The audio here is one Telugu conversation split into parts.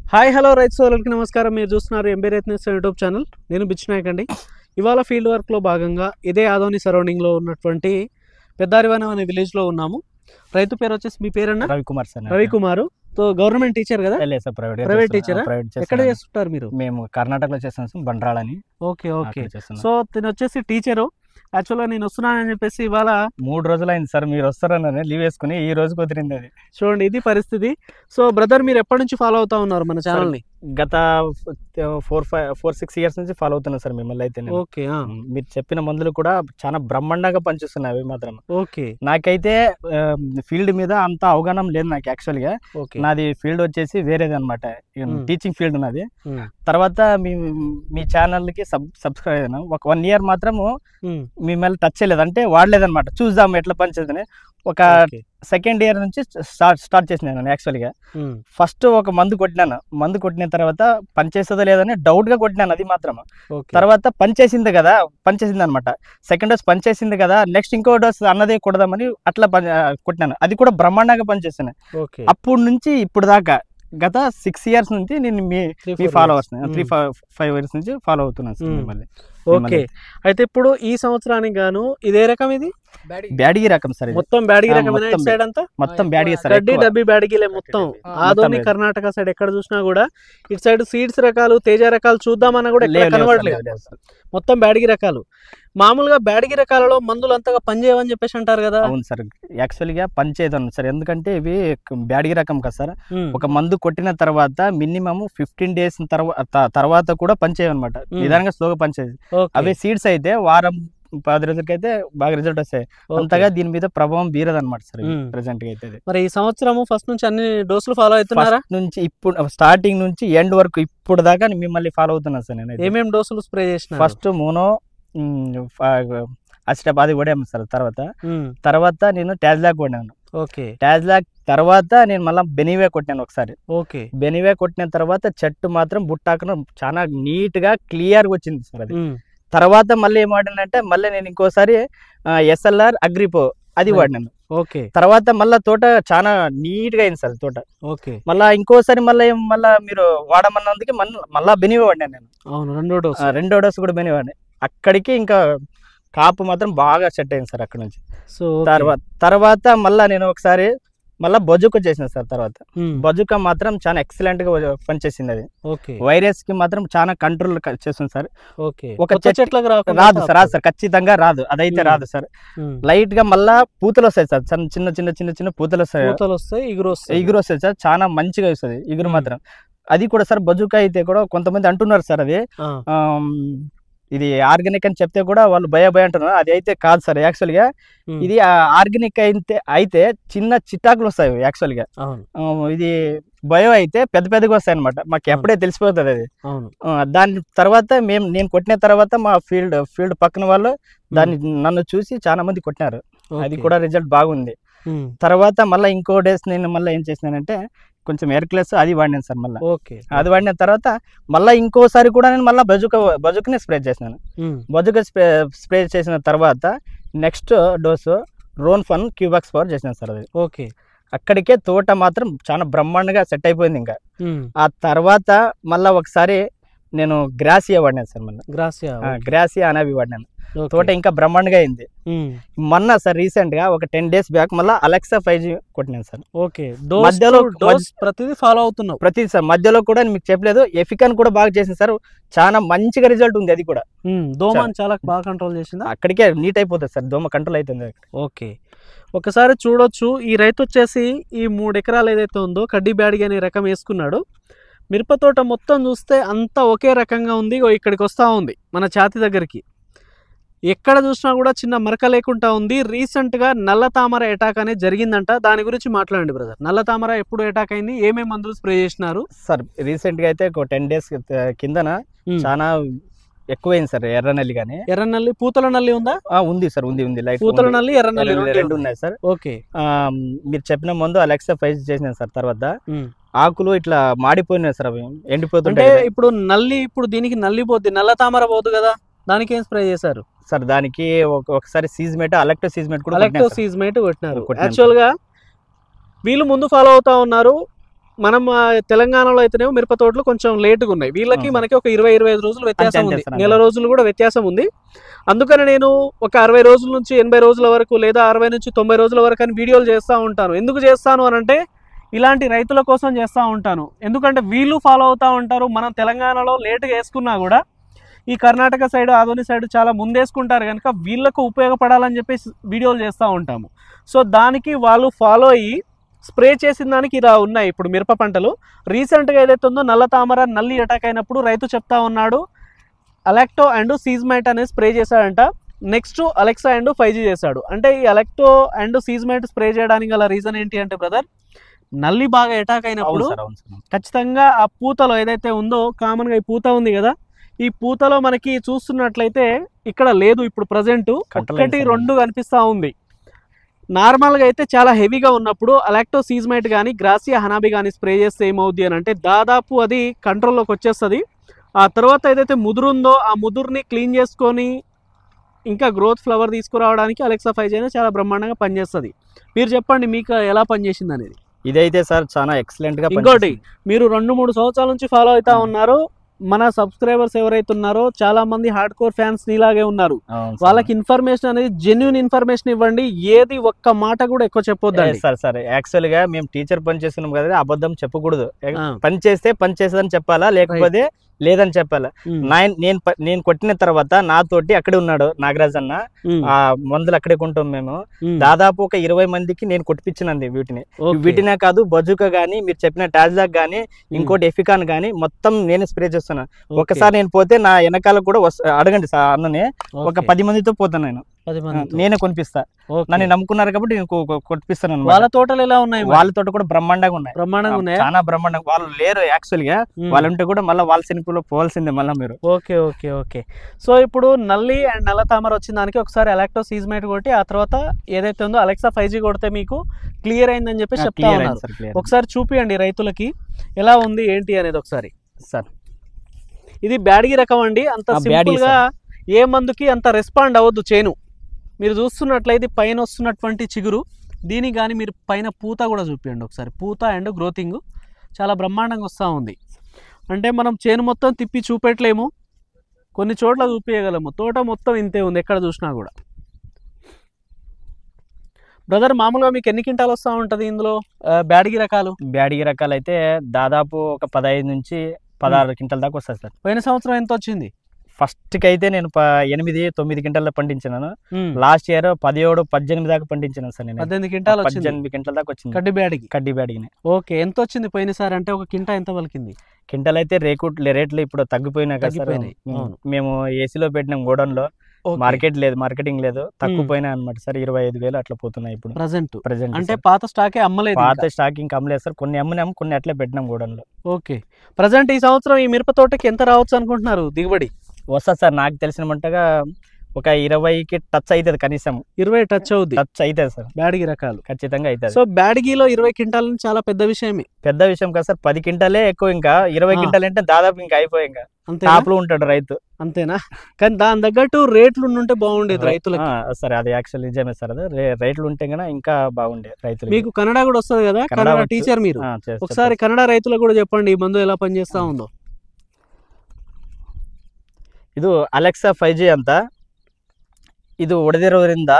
హాయ్ హలో రైతు సోదరులకి నమస్కారం. మీరు చూస్తున్నారు ఎంబీ రైతు యూట్యూబ్ ఛానల్. నేను బిచ్నాయక్ అండి. ఇవాళ ఫీల్డ్ వర్క్లో భాగంగా ఇదే ఆదోని సరౌండింగ్లో ఉన్నటువంటి పెద్దారివనం అనే విలేజ్లో ఉన్నాము. రైతు పేరు వచ్చేసి మీ పేరన్నా? Ravikumar sir. Ravikumar. So government teacher కదా? లేదు సార్, ప్రైవేట్ టీచరా? ఎక్కడ చేస్తుంటారు మీరు? మేము కర్ణాటకలో చేస్తాం సార్, బండ్రాళని. Okay okay. సో తిను వచ్చేసి టీచరు. యాక్చువల్గా నేను వస్తున్నానని చెప్పేసి ఇవాళ 3 రోజులు అయింది సార్, మీరు వస్తారని లీవ్ వేసుకుని ఈ రోజు కుదిరింది అది. చూడండి, ఇది పరిస్థితి. సో బ్రదర్, మీరు ఎప్పటి నుంచి ఫాలో అవుతా ఉన్నారు మన ఛానల్ని? గత 4-6 ఇయర్స్ నుంచి ఫాలో అవుతున్నాను సార్ మిమ్మల్ని అయితే. ఓకే. మీరు చెప్పిన మందులు కూడా చాలా బ్రహ్మాండంగా పనిచేస్తున్నాయి మాత్రం. ఓకే. నాకైతే ఫీల్డ్ మీద అంత అవగాహన లేదు నాకు. యాక్చువల్గా నాది ఫీల్డ్ వచ్చేసి వేరేది అనమాట, టీచింగ్ ఫీల్డ్ నాది. తర్వాత మీ ఛానల్కి సబ్స్క్రైబ్ అయినా ఒక 1 ఇయర్ మాత్రము మిమ్మల్ని టచ్ చేయలేదు, అంటే వాడలేదన్నమాట. చూద్దాం ఎట్లా పనిచేస్తుంది. ఒక సెకండ్ ఇయర్ నుంచి స్టార్ట్ చేసినాను. యాక్చువల్గా ఫస్ట్ ఒక మందు కొట్టిన తర్వాత పనిచేస్తుందో లేదని డౌట్గా కొట్టినాను, అది మాత్రం. తర్వాత పనిచేసింది అనమాట. సెకండ్ డోస్ పనిచేసింది కదా, నెక్స్ట్ ఇంకో డోస్ అన్నదే కొడదామని అట్లా కొట్టినాను. అది కూడా బ్రహ్మాండంగా పనిచేస్తున్నాయి. అప్పుడు నుంచి ఇప్పుడు దాకా గత 6 ఇయర్స్ నుంచి నేను మీ ఫాలోవర్స్ 3-5 ఇయర్స్ నుంచి ఫాలో అవుతున్నాను సార్ మిమ్మల్ని. ఓకే. అయితే ఇప్పుడు ఈ సంవత్సరానికి గాను ఇదే రకం, ఇది బ్యాడిగి రకం సార్. మొత్తం బ్యాడిగి రకం సైడ్ అంతా మొత్తం బ్యాడిగి సార్. గడ్డి డబ్బి బ్యాడిగిలే మొత్తం. ఆదోని కర్ణాటక సైడ్ ఎక్కడ చూసినా కూడా ఇటు సైడ్ సీడ్స్ రకాలు, తేజ రకాలు చూద్దామన్నా కూడా ఎక్కడ కనబడలేదు. మొత్తం బ్యాడిగి రకాలు. మామూలుగా బ్యాడిగి రకాలలో మందులు అంతగా పనిచేయవని చెప్పేసి అంటారు కదా? అవును సార్, యాక్చువల్గా పనిచేయదు సార్. ఎందుకంటే ఇవి బ్యాడిగి రకం కదా సార్. ఒక మందు కొట్టిన తర్వాత మినిమం 15 డేస్ తర్వాత కూడా పనిచేయమన్నమాట. నిదానంగా స్లోగా పనిచేయదు. అవి సీడ్స్ అయితే వారం 10 రోజులకైతే బాగా రిజల్ట్ వస్తాయి. అంతగా దీని మీద ప్రభావం బీరదన్నమాట సార్ ప్రెసెంట్ గా అయితే. మరి ఈ సంవత్సరం ఫస్ట్ నుంచి అన్ని డోసులు ఫాలో అవుతున్నారా? నుంచి ఇప్పుడు స్టార్టింగ్ నుంచి ఎండ్ వరకు ఇప్పుడు దాకా మిమ్మల్ని ఫాలో అవుతున్నాను సార్ నేను. ఏమేమి డోసులు స్ప్రే చేసిన? ఫస్ట్ మోనో అసిటబాది కొడాము సార్. తర్వాత నేను టాజ్లాక్ కొట్టాను. ఓకే. టాజ్లాక్ తర్వాత నేను మళ్ళీ బెనివే కొట్టాను ఒకసారి. ఓకే. బెనివే కొట్టిన తర్వాత చెట్టు మాత్రం బుట్టాకను చాలా నీట్ గా క్లియర్ గా వచ్చింది సార్ అది. తర్వాత మళ్ళీ ఏం వాడినంటే మళ్ళీ నేను ఇంకోసారి SLR అగ్రిపో అది వాడినాను. ఓకే. తర్వాత మళ్ళీ తోట చాలా నీట్ గా అయింది సార్ తోట. ఓకే. మళ్ళీ ఇంకోసారి మళ్ళీ మీరు వాడమన్నందుకు మళ్ళా బెనివే వాడినాను నేను. అవును, రెండో డోస్ కూడా బెనివే వాడినా. అక్కడికి ఇంకా కాపు మాత్రం బాగా సెట్ అయింది సార్ అక్కడ నుంచి. సో తర్వాత మళ్ళీ నేను ఒకసారి మళ్ళీ బొజుక చేసిన సార్. తర్వాత బొజుక మాత్రం చాలా ఎక్సలెంట్ గా పనిచేసింది అది. వైరస్ కి మాత్రం చాలా కంట్రోల్ చేస్తుంది సార్. ఒక చెట్లకు రాదు సార్, ఖచ్చితంగా రాదు, అదైతే రాదు సార్. లైట్ గా మళ్ళా పూతలు వస్తాయి సార్, చిన్న చిన్న చిన్న చిన్న పూతలు వస్తాయి, ఇగురు వస్తాయి సార్. చాలా మంచిగా వస్తుంది ఇగురు మాత్రం. అది కూడా సార్ బొజుక అయితే కూడా కొంతమంది అంటున్నారు సార్ అది ఇది ఆర్గానిక్ అని చెప్తే కూడా వాళ్ళు భయ అంటున్నారు. అది అయితే కాదు సార్. యాక్చువల్గా ఇది ఆర్గానిక్ అయితే చిన్న చిట్టాకులు వస్తాయి. యాక్చువల్గా ఇది బయో అయితే పెద్దగా వస్తాయి అనమాట. మాకు ఎప్పుడే తెలిసిపోతుంది అది. దాని తర్వాత నేను కొట్టిన తర్వాత మా ఫీల్డ్ పక్కన వాళ్ళు నన్ను చూసి చాలా మంది కొట్టినారు. అది కూడా రిజల్ట్ బాగుంది. తర్వాత మళ్ళీ ఇంకో డేస్ నేను మళ్ళీ ఏం చేసినానంటే కొంచెం ఎయిర్క్లెస్ అది వాడినాను సార్. మళ్ళీ అది వాడిన తర్వాత మళ్ళీ ఇంకోసారి కూడా నేను మళ్ళీ బజుకనే స్ప్రే చేసినాను. బజుక స్ప్రే చేసిన తర్వాత నెక్స్ట్ డోసు రోన్ఫన్ క్యూబాక్స్ పవర్ చేసినాను సార్ అది. ఓకే. అక్కడికే తోట మాత్రం చాలా బ్రహ్మాండంగా సెట్ అయిపోయింది. ఇంకా ఆ తర్వాత మళ్ళీ ఒకసారి నేను గ్రాసియా వాడినాను సార్. మళ్ళీ గ్రాసియా అనేవి వాడినాను. తోట ఇంకా బ్రహ్మాండంగా అయింది. మొన్న సార్ రీసెంట్ గా ఒక 10 డేస్ బ్యాక్ మళ్ళీ అలెక్సా 5G కొట్టినాను సార్. ఓకే. మధ్యలో ప్రతిదీ ఫాలో అవుతున్నావు? ప్రతిదీ సార్. మధ్యలో కూడా మీకు చెప్పలేదు, ఎఫికాన్ కూడా బాగా చేసింది సార్. చాలా మంచిగా రిజల్ట్ ఉంది. అది కూడా దోమని చాలా బాగా కంట్రోల్ చేసింది. అక్కడికే నీట్ అయిపోతుంది సార్, దోమ కంట్రోల్ అవుతుంది. ఓకే. ఒకసారి చూడొచ్చు, ఈ రైతు వచ్చేసి ఈ 3 ఎకరాలు ఏదైతే ఉందో కడ్డీ బ్యాడిగి అనే రకం వేసుకున్నాడు. మిరప తోట మొత్తం చూస్తే అంతా ఒకే రకంగా ఉంది. ఇక్కడికి వస్తూ ఉంది మన ఛాతి దగ్గరికి. ఎక్కడ చూసినా కూడా చిన్న మరక లేకుండా ఉంది. రీసెంట్గా నల్ల తామర అటాక్ అనేది జరిగిందంట. దాని గురించి మాట్లాడండి బ్రదర్. నల్ల తామర ఎప్పుడు అటాక్ అయింది, ఏమేమి మందులు స్ప్రే చేసినారు? సార్ రీసెంట్గా అయితే ఒక 10 డేస్ కిందన చాలా ఎక్కువైంది సార్. ఎర్రనల్లి కానీ ఎర్రనల్లి, పూతల నల్లి ఉందా? ఉంది సార్, ఉంది. లైట్ పూతల నల్లి, ఎర్రనల్లి రెండు ఉన్నాయి సార్. ఓకే. మీరు చెప్పిన ముందు అలెక్సా 5 చేసినాను సార్. తర్వాత ఆకులు ఇట్లా మాడిపోయినాయి సార్, అవి ఎండిపోతుంటాయి. ఇప్పుడు నల్లి, ఇప్పుడు దీనికి నల్లి పోద్ది, నల్ల తామర పోదు కదా, దానికి ఏం స్ప్రే చేశారు సార్? దానికి ఒకసారి సీజ్మేట్, అలెక్టో సీజ్మేట్ కొట్టినారు. యాక్చువల్ గా వీళ్ళు ముందు ఫాలో అవుతా ఉన్నారు. మనం తెలంగాణలో అయితేనేమో మిరప తోటలు కొంచెం లేటుగా ఉన్నాయి, వీళ్ళకి మనకి ఒక 20-25 రోజులు వ్యత్యాసం ఉంది, నెల రోజులు కూడా వ్యత్యాసం ఉంది. అందుకని నేను ఒక 60 రోజుల నుంచి 80 రోజుల వరకు లేదా 60 నుంచి 90 రోజుల వరకు అని వీడియోలు చేస్తూ ఉంటాను. ఎందుకు చేస్తాను అని అంటే ఇలాంటి రైతుల కోసం చేస్తూ ఉంటాను. ఎందుకంటే వీళ్ళు ఫాలో అవుతూ ఉంటారు. మనం తెలంగాణలో లేటుగా వేసుకున్నా కూడా ఈ కర్ణాటక సైడ్ ఆదోని సైడ్ చాలా ముందేసుకుంటారు కనుక వీళ్ళకు ఉపయోగపడాలని చెప్పేసి వీడియోలు చేస్తూ ఉంటాము. సో దానికి వాళ్ళు ఫాలో అయ్యి స్ప్రే చేసిన దానికి ఇలా ఉన్నాయి ఇప్పుడు మిరప పంటలు. రీసెంట్గా ఏదైతే ఉందో నల్ల తామర నల్లి అటాక్ అయినప్పుడు రైతు చెప్తా ఉన్నాడు అలెక్టో అండ్ సీజ్మైట్ అనేది స్ప్రే చేశాడంట. నెక్స్ట్ అలెక్సా అండ్ 5G చేశాడు. అంటే ఈ అలెక్టో అండ్ సీజ్మైట్ స్ప్రే చేయడానికి గల రీజన్ ఏంటి అంటే బ్రదర్, నల్లి బాగా అటాక్ అయినప్పుడు ఖచ్చితంగా ఆ పూతలో ఏదైతే ఉందో, కామన్గా ఈ పూత ఉంది కదా, ఈ పూతలో మనకి చూస్తున్నట్లయితే ఇక్కడ లేదు ఇప్పుడు ప్రజెంట్ 1-2 కనిపిస్తూ ఉంది. నార్మల్గా అయితే చాలా హెవీగా ఉన్నప్పుడు అలెక్టో సీజ్మైట్ కానీ గ్రాసియా హనాబి కానీ స్ప్రే చేస్తే ఏమవుద్ది అని అంటే దాదాపు అది కంట్రోల్లోకి వచ్చేస్తుంది. ఆ తర్వాత ఏదైతే ముదురు ఉందో ఆ ముదురుని క్లీన్ చేసుకొని ఇంకా గ్రోత్ ఫ్లవర్ తీసుకురావడానికి అలెక్సా 5G అనేది చాలా బ్రహ్మాండంగా పనిచేస్తుంది. మీరు చెప్పండి మీకు ఎలా పనిచేసింది అనేది. ఇదైతే సార్ చాలా ఎక్సలెంట్ గా. ఇంకోటి మీరు 2-3 సంవత్సరాల నుంచి ఫాలో అవుతా ఉన్నారు. మన సబ్స్క్రైబర్స్ ఎవరైతే ఉన్నారో చాలా మంది హార్డ్ కోర్ ఫ్యాన్స్ నీలాగే ఉన్నారు. వాళ్ళకి ఇన్ఫర్మేషన్ అనేది జెన్యూన్ ఇన్ఫర్మేషన్ ఇవ్వండి, ఏది ఒక్క మాట కూడా ఎక్కువ చెప్పొద్దండి. సార్ యాక్చువల్ గా మేము టీచర్ పని చేస్తున్నాం కదా, అబద్ధం చెప్పకూడదు. పని చేస్తే పని చేసేదని చెప్పాలా, లేకపోతే లేదని చెప్పాలా. నేను కొట్టిన తర్వాత నాతోటి అక్కడే ఉన్నాడు నాగరాజ్ అన్న, ఆ మందులు అక్కడే కొంటాం మేము. దాదాపు ఒక 20 మందికి నేను కొట్టిపించినండి వీటినే కాదు, బజుకా గానీ మీరు చెప్పిన టాజ్లాక్ గానీ ఇంకోటి ఎఫికాన్ గానీ మొత్తం నేనే స్ప్రే చేస్తున్నా. ఒకసారి నేను పోతే నా వెనకాల కూడా అడగండి సార్ అన్ననే, ఒక 10 మందితో పోతాను నేను, నేనే కొనిపిస్తా. నన్ను నమ్ముకున్నారు కాబట్టి నేను కొట్టిపిస్తాను. వాళ్ళ తోటలు ఎలా ఉన్నాయి? వాళ్ళ తోట కూడా బ్రహ్మాండంగా ఉన్నాయి, చాలా బ్రహ్మాండంగా. వాళ్ళు లేరు యాక్చువల్ గా, వాళ్ళంటే కూడా మళ్ళీ వాళ్ళ శనిపులో పోవాల్సిందే మళ్ళీ మీరు. ఓకే. సో ఇప్పుడు నల్లి అండ్ నల్ల తామర వచ్చిన దానికి ఒకసారి అలెక్టో సీజ్మైట్ కొట్టి ఆ తర్వాత ఏదైతే ఉందో అలెక్సా 5G కొడితే మీకు క్లియర్ అయిందని చెప్పి చెప్తా ఉన్నారు. ఒకసారి చూపియండి రైతులకి ఎలా ఉంది ఏంటి అనేది ఒకసారి. సార్ ఇది బ్యాడ్గి రకం అండి, అంత సింపుల్ గా ఏ మందుకి అంత రెస్పాండ్ అవ్వద్దు చేను. మీరు చూస్తున్నట్లయితే పైన వస్తున్నటువంటి చిగురు, దీనికి కానీ మీరు పైన పూత కూడా చూపించండి ఒకసారి. పూత అండ్ గ్రోతింగ్ చాలా బ్రహ్మాండంగా వస్తూ ఉంది. అంటే మనం చేను మొత్తం తిప్పి చూపెట్టలేము, కొన్ని చోట్ల చూపించగలము. తోట మొత్తం ఇంతే ఉంది ఎక్కడ చూసినా కూడా. బ్రదర్ మామూలుగా మీకు ఎన్ని క్వింటాలు వస్తూ ఉంటుంది ఇందులో బ్యాడ్గి రకాలు? బ్యాడ్గి రకాలు అయితే దాదాపు ఒక 15 నుంచి 16 క్వింటాల దాకా వస్తుంది సార్. పోయిన సంవత్సరం ఎంత వచ్చింది? ఫస్ట్ కి అయితే నేను 8-9 క్వింటాల్లో పండించాను. లాస్ట్ ఇయర్ 17-18 దాకా పండించాను సార్ నేను. 18 క్వింటాలు 18 క్వింటాల దాకా వచ్చింది కడ్డీ బ్యాడ్గి. ఓకే, ఎంత వచ్చింది పోయినసారి? అంటే ఒక క్వింటా ఎంత పలికింది? క్వింటాల్ అయితే రేట్లు ఇప్పుడు తగ్గిపోయినాయి. మేము ఏసీలో పెట్టినాం గోడౌన్ లో, మార్కెటింగ్ లేదు, తక్కువ పోయినాయి అనమాట సార్. 25,000 అట్లా పోతున్నాయి ఇప్పుడు ప్రెసెంట్. అంటే పాత స్టాకే అమ్మలేదు? పాత స్టాక్ ఇంకా అమ్మలేదు సార్, కొన్ని అమ్మినాం, కొన్ని అట్లే పెట్టినాం గోడౌన్ లో. ఓకే, ప్రెసెంట్ ఈ సంవత్సరం ఈ మిరప తోటకి ఎంత రావచ్చు అనుకుంటున్నారు దిగుబడి? వస్తా సార్, నాకు తెలిసిన మంటగా ఒక 20కి టచ్ అవుతుంది, కనీసం 20 టచ్ అవుతుంది సార్. బ్యాడ్గి రకాలు ఖచ్చితంగా అవుతుంది. సో బ్యాడ్గిలో 20 క్వింటాల్ చాలా పెద్ద విషయమే. పెద్ద విషయం కాదు సార్, 10 క్వింటాలే ఎక్కువ. ఇంకా 20 క్వింటాల్ అంటే దాదాపు ఇంకా అయిపోయి ఇంకా టాప్ లో ఉంటాడు రైతు. అంతేనా? కానీ దాని తగ్గట్టు రేట్లు ఉంటే బాగుండేది రైతులకు. సరే, అది యాక్చువల్ నిజమే సార్. అదే రేట్లు ఉంటే కన్నా ఇంకా బాగుండేది రైతులు. మీకు కన్నడ కూడా వస్తుంది కదా, కన్నడ టీచర్ మీరు, ఒకసారి కన్నడ రైతులకు కూడా చెప్పండి ఈ మందు ఎలా పనిచేస్తా ఉందో. ಇದು ಅಲೆಕ್ಸಾ 5G ಅಂತ. ಇದು ಹೊಡೆದಿರೋದ್ರಿಂದ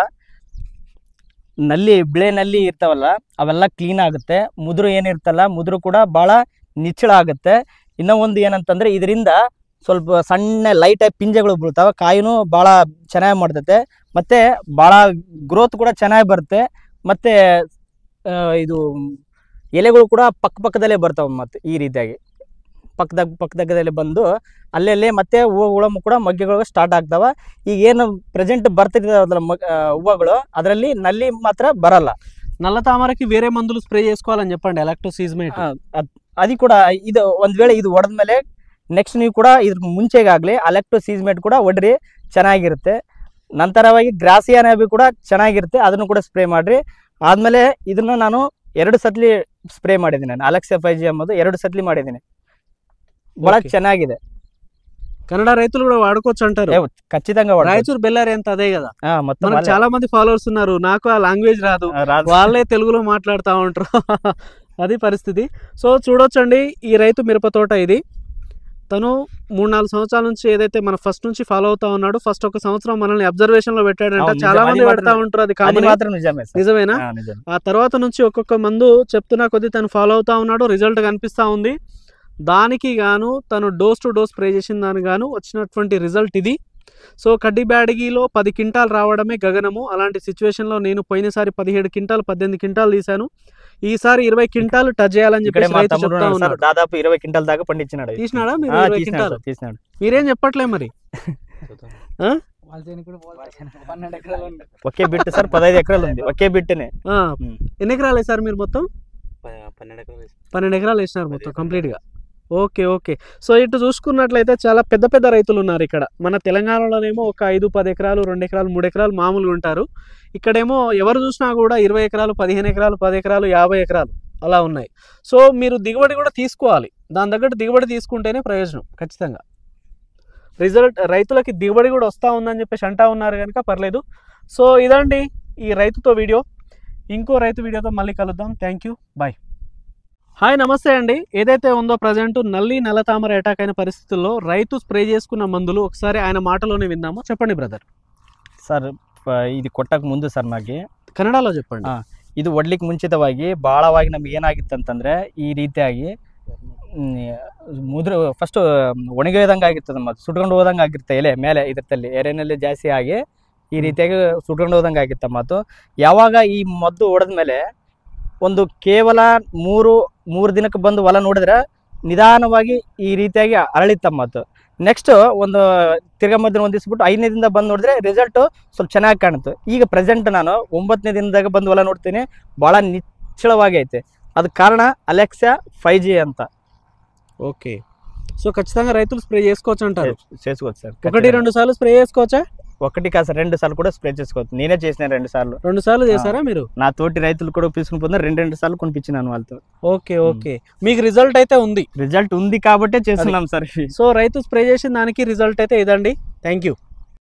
ಬಿಳೆ ನಲ್ಲಿ ಇರ್ತಾವಲ್ಲ ಅವೆಲ್ಲ ಕ್ಲೀನ್ ಆಗುತ್ತೆ. ಮುದುರು ಏನಿರ್ತಲ್ಲ ಮುದುರು ಕೂಡ ಭಾಳ ನಿಚ್ಚಳ ಆಗುತ್ತೆ. ಇನ್ನೂ ಒಂದು ಏನಂತಂದರೆ ಇದರಿಂದ ಸ್ವಲ್ಪ ಸಣ್ಣ ಲೈಟಾಗಿ ಪಿಂಜೆಗಳು ಬೀಳ್ತಾವೆ, ಕಾಯಿನೂ ಭಾಳ ಚೆನ್ನಾಗಿ ಮಾಡ್ತೈತೆ, ಮತ್ತು ಭಾಳ ಗ್ರೋತ್ ಕೂಡ ಚೆನ್ನಾಗಿ ಬರುತ್ತೆ. ಮತ್ತು ಇದು ಎಲೆಗಳು ಕೂಡ ಪಕ್ಕದಲ್ಲೇ ಬರ್ತಾವೆ. ಮತ್ತು ಈ ರೀತಿಯಾಗಿ ಪಕ್ಕದಲ್ಲೇ ಬಂದು ಅಲ್ಲೇ ಮತ್ತೆ ಹೂವುಗಳು ಕೂಡ ಮೊಗ್ಗೆಗಳು ಸ್ಟಾರ್ಟ್ ಆಗ್ತಾವ. ಈಗ ಏನು ಪ್ರೆಸೆಂಟ್ ಬರ್ತಿದ್ದಾವಲ್ಲ ಹೂವುಗಳು, ಅದರಲ್ಲಿ నల్లి మాత్రం బరಲ್ಲ. నల్ల తామరకి వేరే మందులు స్ప్రే చేసుకోవాలని చెప్పండి, అలెక్టో సీజ్మైట్. అది కూడా ఇది ಒಂದು ವೇಳೆ ಇದು ಹೊಡೆದ್ಮೇಲೆ ನೆಕ್ಸ್ಟ್ ನೀವು ಕೂಡ ಇದ್ರ ಮುಂಚೆಗಾಗಲೇ ಅಲೆಕ್ಟೋ ಸೀಜ್ಮೇಟ್ ಕೂಡ ಹೊಡ್ರಿ, ಚೆನ್ನಾಗಿರುತ್ತೆ. ನಂತರವಾಗಿ ಗ್ರಾಸಿಯಾ ಹನಾಬಿ ಕೂಡ ಚೆನ್ನಾಗಿರುತ್ತೆ, ಅದನ್ನು ಕೂಡ ಸ್ಪ್ರೇ ಮಾಡಿರಿ. ಆದಮೇಲೆ ಇದನ್ನು ನಾನು 2 ಸತ್ಲಿ ಸ್ಪ್ರೇ ಮಾಡಿದ್ದೀನಿ. ನಾನು ಅಲೆಕ್ಸಾ 5G ಎಂಬುದು 2 ಸತ್ಲಿ ಮಾಡಿದ್ದೀನಿ, ಭಾಳ ಚೆನ್ನಾಗಿದೆ. కన్నడ రైతులు కూడా వాడుకోవచ్చు అంటారు? ఖచ్చితంగా. రాయచూరు బెల్లారి అంత అదే కదా, మనకు చాలా మంది ఫాలోవర్స్ ఉన్నారు. నాకు ఆ లాంగ్వేజ్ రాదు, వాళ్ళే తెలుగులో మాట్లాడుతూ ఉంటారు. అది పరిస్థితి. సో చూడొచ్చండి, ఈ రైతు మిరప తోట ఇది. తను 3-4 సంవత్సరాల నుంచి ఏదైతే మన ఫస్ట్ నుంచి ఫాలో అవుతా ఉన్నాడు. ఫస్ట్ ఒక సంవత్సరం మనల్ని అబ్జర్వేషన్ లో పెట్టాడంట. చాలా మంది పెడతా ఉంటారు, అది మాత్రం నిజమేనా? ఆ తర్వాత నుంచి ఒక్కొక్క మందు చెప్తున్నా కొద్దీ తను ఫాలో అవుతా ఉన్నాడు. రిజల్ట్ కనిపిస్తా ఉంది. దానికి గాను తను డోస్ టు డోస్ స్ప్రే చేసిన దానికి గాను వచ్చినటువంటి రిజల్ట్ ఇది. సో కడ్డీ బ్యాడ్గీలో 10 క్వింటాలు రావడమే గగనము. అలాంటి సిచ్యువేషన్లో నేను పోయినసారి 17 క్వింటాలు 18 క్వింటాలు తీశాను. ఈసారి 20 క్వింటాలు టచ్ చేయాలని చెప్పి దాదాపు 20 క్వింటాల దాకా పండించినాడు. తీసినాడా మీరు? 20 క్వింటాలు తీసినాడు. మీరేం చెప్పట్లే మరి? ఒకే బిట్ సార్, 15 ఎకరాలు ఉంది ఒకే బిట్నే. ఎన్ని ఎకరాలు వేసారు మీరు? మొత్తం 12 ఎకరాలు వేసినారు మొత్తం కంప్లీట్ గా. Okay okay. సో ఇటు చూసుకున్నట్లయితే చాలా పెద్ద పెద్ద రైతులు ఉన్నారు ఇక్కడ. మన తెలంగాణలోనేమో ఒక 5-10 ఎకరాలు 2 ఎకరాలు 3 ఎకరాలు మామూలుగా ఉంటారు. ఇక్కడేమో ఎవరు చూసినా కూడా 20 ఎకరాలు 15 ఎకరాలు 10 ఎకరాలు 50 ఎకరాలు అలా ఉన్నాయి. సో మీరు దిగుబడి కూడా తీసుకోవాలి. దాని తగ్గట్టు దిగుబడి తీసుకుంటేనే ప్రయోజనం ఖచ్చితంగా. రిజల్ట్ రైతులకి దిగుబడి కూడా వస్తూ ఉందని చెప్పేసి అంటా ఉన్నారు కనుక పర్లేదు. సో ఇదండి ఈ రైతుతో వీడియో. ఇంకో రైతు వీడియోతో మళ్ళీ కలుద్దాం. Thank you, bye. హాయ్, నమస్తే అండి. ఏదైతే ఉందో ప్రజెంట్ నల్ల తామర అటాక్ అయిన పరిస్థితుల్లో రైతు స్ప్రే చేసుకున్న మందులు ఒకసారి ఆయన మాటలోనే విందాము. చెప్పండి బ్రదర్. ಸರ್ ಇದು ಕೊಟ್ಟಕ್ಕೆ ಮುಂದೆ ಸರ್ ನನಗೆ ಕನ್ನಡలో చెప్పండి. ಇದು ಒಡ್ಲಿಕ್ಕೆ ಮುಂಚಿತವಾಗಿ ಭಾಳವಾಗಿ ನಮ್ಗೆ ಏನಾಗಿತ್ತು ಅಂತಂದರೆ ಈ ರೀತಿಯಾಗಿ ಮುದ್ರ ಫಸ್ಟ್ ಒಣಗಿದಂಗೆ ಆಗಿರ್ತದೆ, ಮತ್ತು ಸುಟ್ಕೊಂಡು ಹೋದಂಗೆ ಆಗಿರುತ್ತೆ ಎಲೆ ಮೇಲೆ ಇದರಲ್ಲಿ ಎರೆನಲ್ಲಿ ಜಾಸ್ತಿ ಆಗಿ ಈ ರೀತಿಯಾಗಿ ಸುಟ್ಕೊಂಡು ಹೋದಂಗೆ ಆಗಿತ್ತು. ಮತ್ತು ಯಾವಾಗ ಈ ಮದ್ದು ಹೊಡೆದ್ಮೇಲೆ ಒಂದು ಕೇವಲ ಮೂರು ದಿನಕ್ಕೆ ಬಂದು ಹೊಲ ನೋಡಿದ್ರೆ ನಿಧಾನವಾಗಿ ಈ ರೀತಿಯಾಗಿ ಅರಳಿತ್ತ. ಮತ್ತು ನೆಕ್ಸ್ಟ್ ಒಂದು ತಿರ್ಗಾ ಮಧ್ಯ ಒಂದು ದಿವಸ ಬಿಟ್ಟು 5ನೇ ದಿನದಿಂದ ಬಂದು ನೋಡಿದ್ರೆ ರಿಸಲ್ಟು ಸ್ವಲ್ಪ ಚೆನ್ನಾಗಿ ಕಾಣುತ್ತೆ. ಈಗ ಪ್ರೆಸೆಂಟ್ ನಾನು 9ನೇ ದಿನದಾಗ ಬಂದು ಹೊಲ ನೋಡ್ತೀನಿ, ಭಾಳ ನಿಚ್ಚಳವಾಗಿ ಐತೆ. ಅದಕ್ಕೆ ಕಾರಣ ಅಲೆಕ್ಸಾ 5G ಅಂತ. ఓకే. సో ఖచ్చితంగా రైతులు స్ప్రే చేసుకోవచ్చు అంటారు? చేసుకోవచ్చు సార్. 1-2 సార్లు స్ప్రే చేసుకోవచ్చా? ఒకటి కాదు సార్, 2 సార్లు కూడా స్ప్రే చేసుకోవచ్చు. నేనే చేసిన 2 సార్లు చేశారా మీరు? నా తోటి రైతులు కూడా తీసుకుని పోతున్నారు, 2 సార్లు కొనిపించినాను వాళ్ళతో. Okay okay. మీకు రిజల్ట్ అయితే ఉంది? రిజల్ట్ ఉంది కాబట్టే చేస్తున్నాం సార్. సో రైతు స్ప్రే చేసిన దానికి రిజల్ట్ అయితే ఇదండి. Thank you.